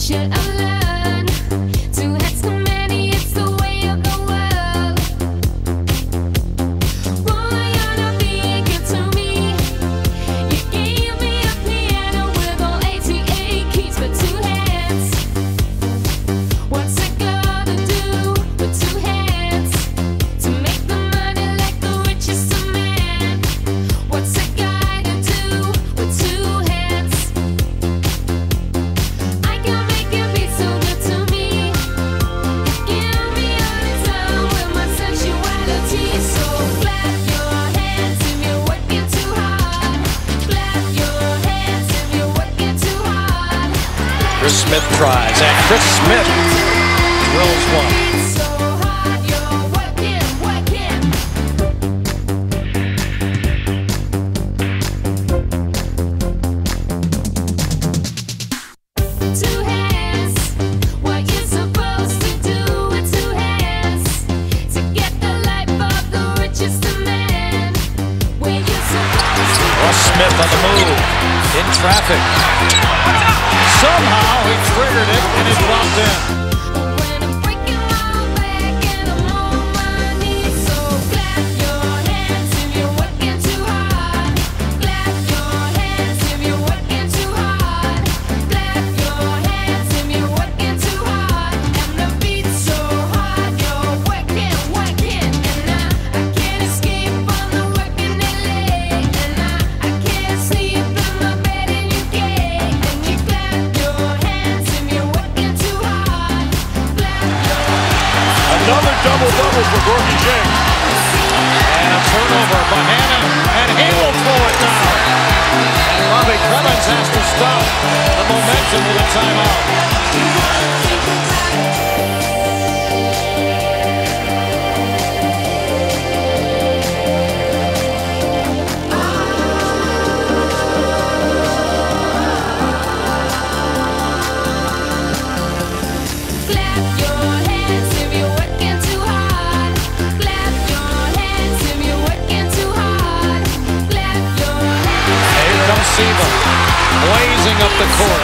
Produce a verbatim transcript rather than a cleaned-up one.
should I learn? Two heads too many, it's the way of the world. Boy, you're not being good to me. You gave me a piano with all eighty-eight keys for two hands. What's it gonna do with two hands to make the money like the richest of man? What's it gonna do with two hands? I can make it be so good to me. You give me all the time with my sensuality. So clap your hands if you're working too hard. Clap your hands if you're working too hard. Chris Smith tries, and Chris Smith drills one. It's so hard, you're working, working. Two hands, what you supposed to do with two hands to get the life of the richest of men? Where you supposed to Russ Smith on the move, in traffic. Somehow he triggered it and it dropped in. when I'm breaking my back and I'm on my knees? So clap your hands if you're working too hard. Clap your hands if you're working too hard. Clap your hands if you're working too hard. And the beat's so hard, you're working, working. And I, I can't escape on the work in L A. And I, I can't sleep in my bed in U K. And you clap your hands if you're working too hard. Clap your Another double-double for Gorgie James. And a turnover by Hannah, and he will throw it down. And Robbie Clemens has to stop the momentum with a timeout. Clap your hands if you're working too hard. Clap your hands if you're working too hard. Clap your hands. Here comes Siva, blazing up the court.